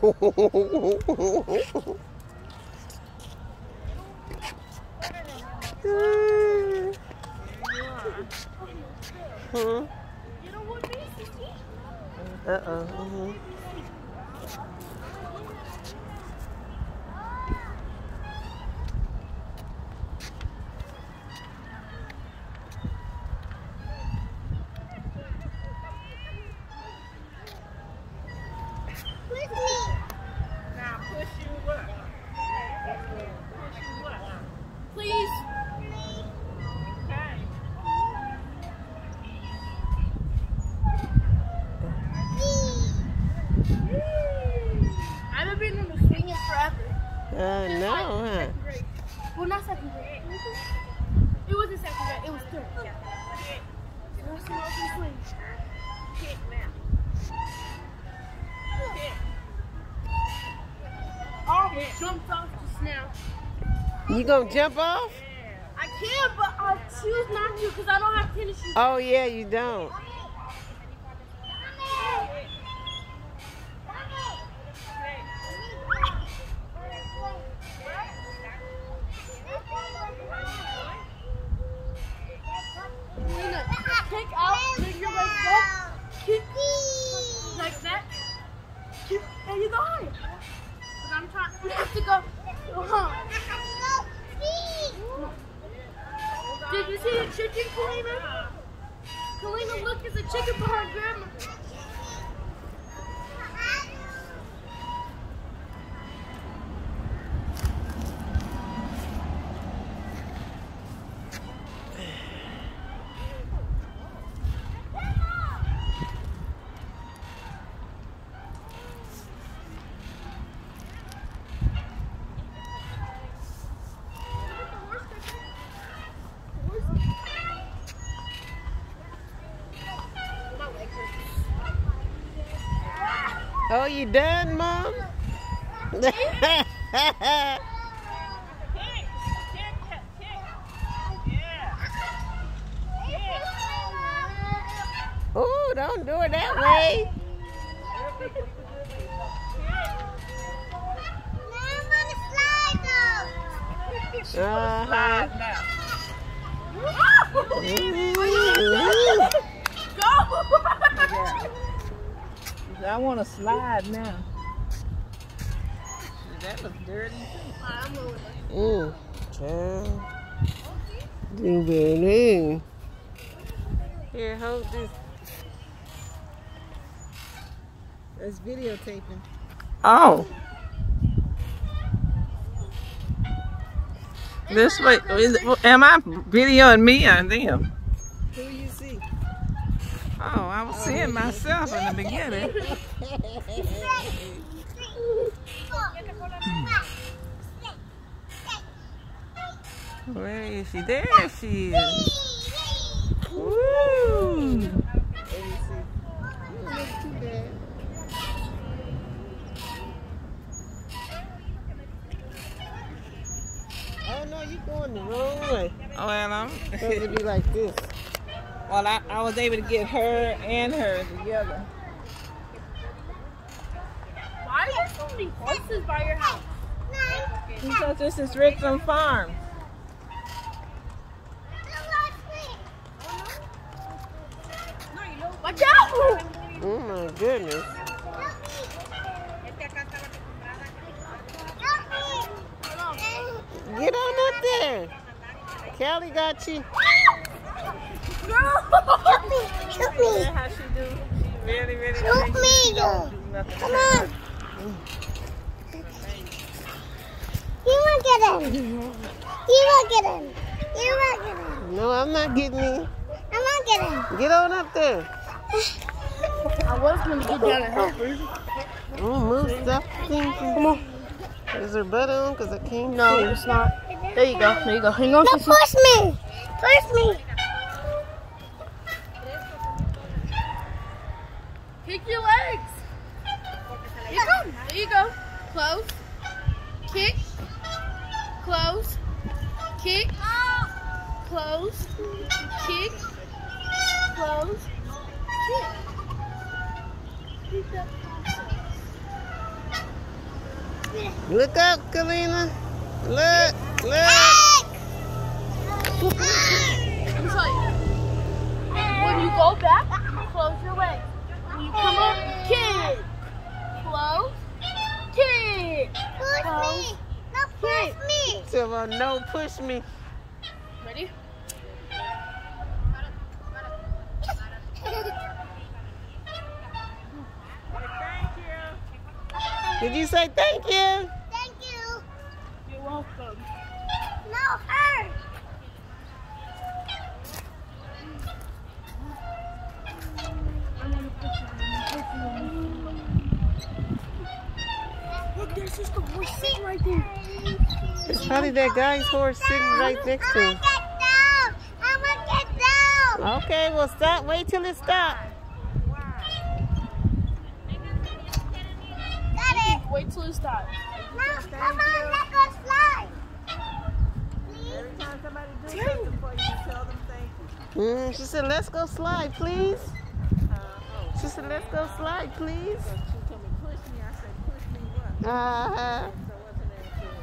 Hmm? You don't want me to see? Uh-oh. Now push you what? Push you what? Please. Okay. I haven't been on the swing in forever. No, huh? Second grade. Well, not second grade. It wasn't second grade. It was third. So I still on the swing. Kick now. Kick. Oh, jumped off just now. You gonna jump off? I can, but I choose not to because I don't have tennis shoes. Oh, yeah, you don't. Kick out, make your legs up, kick like that. Kick, and you go higher. But I'm trying, you have to go. Did you see the chicken, Kalina? Kalina, look, there's a chicken behind Grandma. Oh, you done, Mom? Oh, don't do it that way. Uh-huh. I want to slide now. That looks dirty. Child. Do better. Here, hold this. That's videotaping. Oh. This way. Am I videoing me or them? Who you see? Oh, I was seeing myself in the beginning. Where is she? There she is. Woo! Oh no, you going the wrong way. Oh, well, I'm Supposed to be like this. well, I was able to get her and her together. Why are there so many horses by your house? Because this is Richland Farm. Watch out! Oh my goodness. Get on up there. Kelly got you. No! Help me! Help me! That's how she do. She really, really Help thinks me! she don't do nothing. Come on! You won't get in! You won't get in! You won't get in! No, I'm not getting in. I won't get in! Get on up there. I was going to get down and help her. Oh, move stuff. Come on. Is her butt on? Because I can't No, see. it's not. There you go. There you go. Hang on. No, push me! Push me! Kick your legs. There you go. There you go. Close. Kick. Close. Kick. Close. Kick. Close. Kick. Repeat that process. Look up, Kalina. Look, look. Let me show you. When you go back, close your legs. When you come up, kick. Close. Kick. Push me. No, push me. Silver, no, push me. Ready? Did you say thank you? Thank you. You're welcome. No, her. Look, there's just a horse sitting right there. It's probably that guy's horse sitting right next to him. I'm gonna get down. Okay, well stop. Wait till it stops. Got it. Wait till it stops. No, come on, let's go slide. Every time somebody do something for you, you tell them thank you. She said, let's go slide, please. She said, let's go slide, please. So she told me, push me. I said, push me what? Uh-huh. So what's her name said?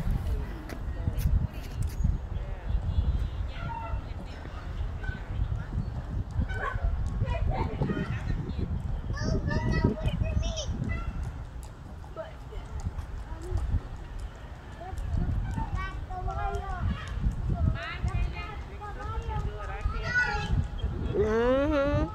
Mm-hmm.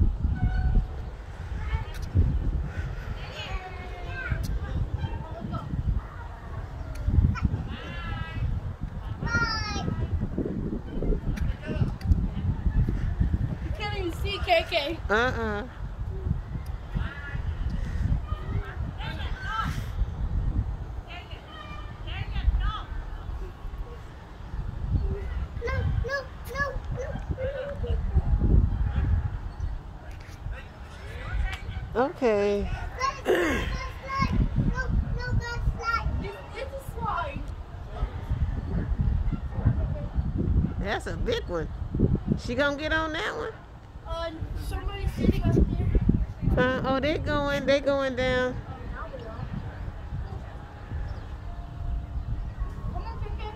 You can't even see KK. Uh-uh. Okay. It's a slide. That's a big one. She gonna get on that one? Somebody's sitting up there. Oh, they going down. Come on, KK.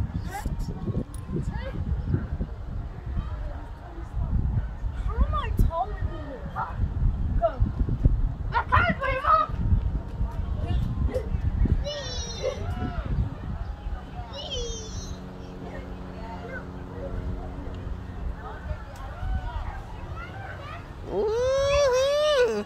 How am I taller than you? Go. I can't put him up. Woo-hoo.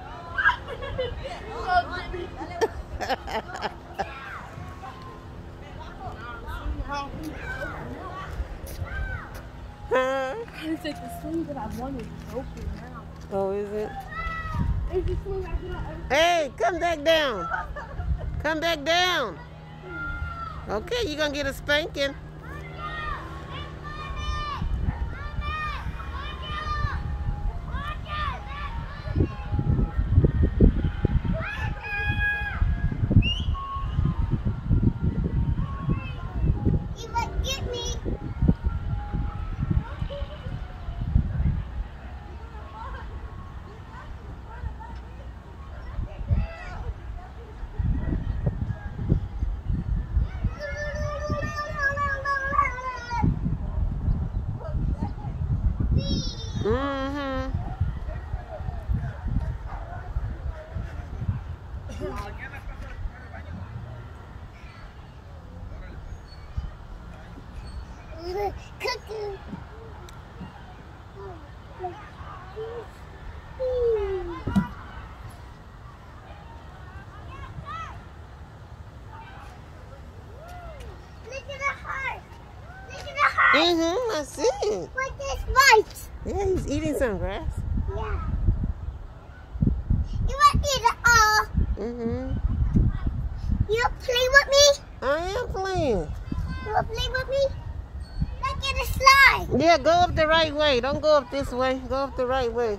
Huh? It's like the swing that I wanted is open now. Oh, is it? It's the swing I cannot ever. Hey, come back down. Come back down. Okay, you're gonna get a spanking. Mm-hmm. Mm-hmm, I see it. What is white? Yeah, he's eating some grass. Yeah. You want me to Mm-hmm. you play with me? I am playing. You want to play with me? Let's get a slide. Yeah, go up the right way. Don't go up this way. Go up the right way.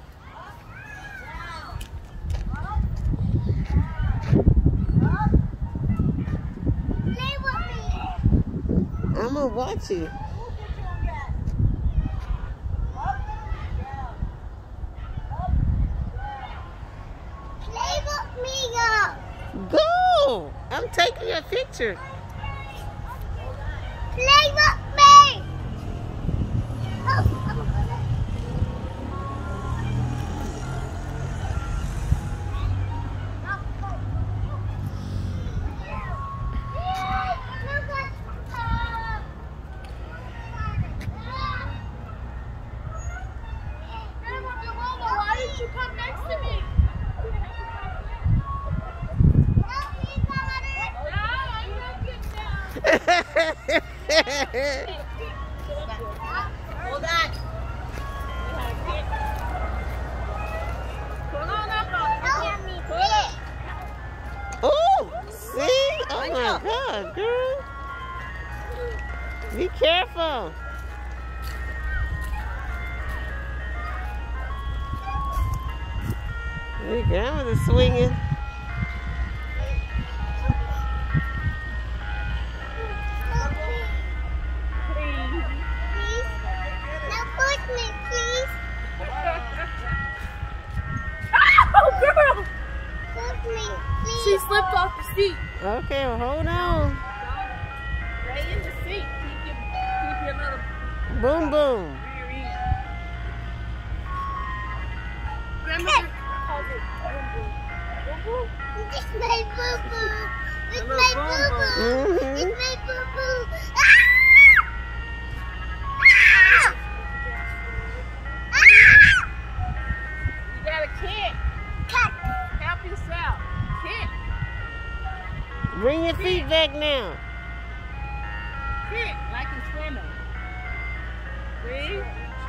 Play with me. I'm gonna watch you. Play with me, girl. Go! Oh, I'm taking your picture. Play with me. Oh, I'm gonna. Why didn't you come next to me? Hold on. Pull on up on it. Pull it. Oh, see? Oh my God, girl. Be careful. Your grandmother's swinging. She slipped off the seat. Okay, well, hold on. Stay in the seat. Keep your little Boom, boom. rear end. Grandmother calls it boom boom. It's my boo-boo. It's little my boom boo-boo. Mhm. It's my boo-boo. You gotta kick. Help yourself. Kick. Bring your feet back now. Kick like you're swimming. See?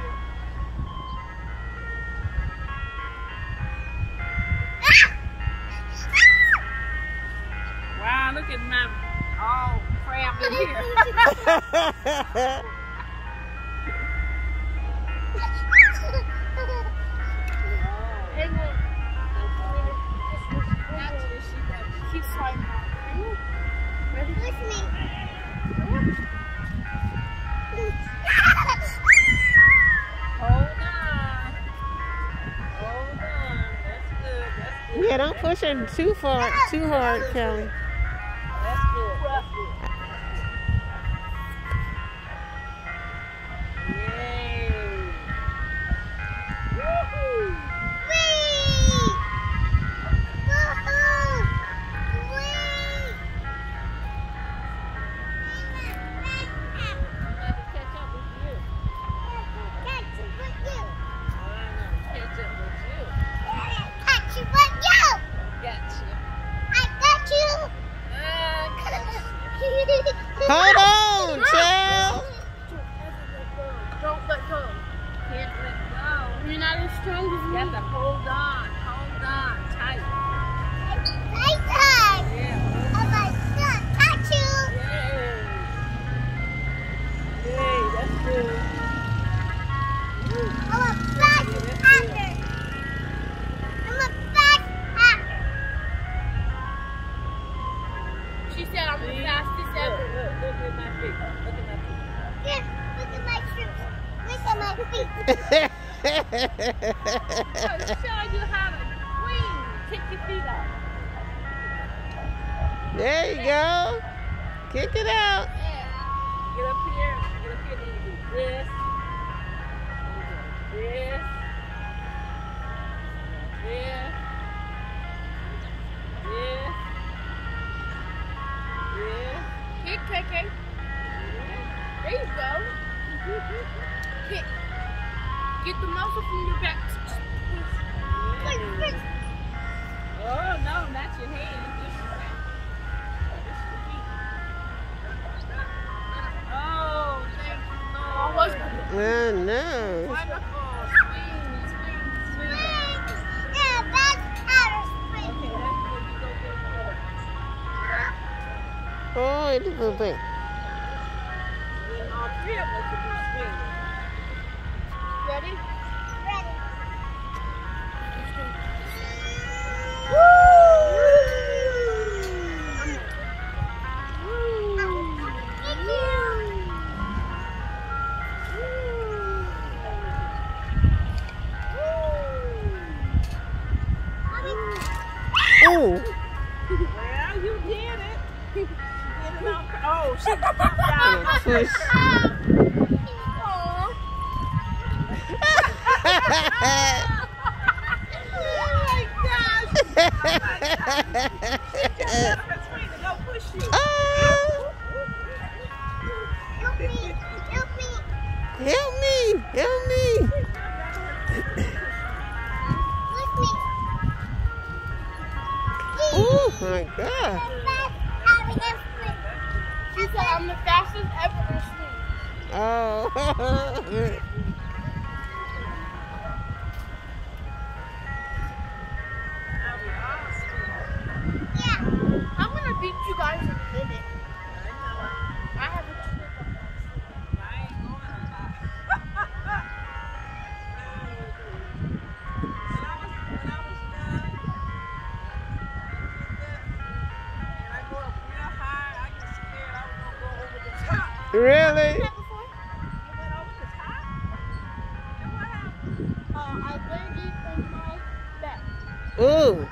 Wow, look at my all crammed in here. And then keep sliding. Ready? Hold on. Hold on. That's good. That's good. Yeah, don't push her too far, too hard, Kelly. That's good. That's good. Yay. Woohoo. I'm about to catch up with you. I'm gonna catch up with you. Gotcha. Hold on, child. Don't let go. Can't let go. You're not as strong as You me. got to hold on. Hold on tight. Yeah. Yay. Yay, that's good. She said I'm the fastest Look, ever. look at my feet. Look at my feet. I'm showing you how to swing. Kick your feet up. There you go. Kick it out. Yeah. Get up here. Get up here. Then you do this. This. This. This. This. Kick, KK. There you go. Kick. Get the muscle from your back. Oh, no, not your hand. Just your back. Just your feet. Oh, thank you, Lord. I was Oh, no. Wonderful. Swing, swing, swing. Okay, that's good. You go get more. Oh, it's a good thing. Then all three of us will be swinging. ready. Ooh. Well, you did Push. Help me! Help me! Oh my God! She said I'm the fastest ever in swings. Oh. I'm gonna beat you guys in a minute. I have a trick up Really? I landed on my back. Ooh.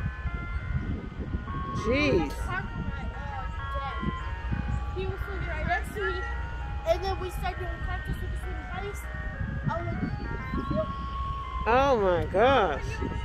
Jeez. He was sitting right next to me, and then we started doing practice with the same place. I was like, Oh my gosh.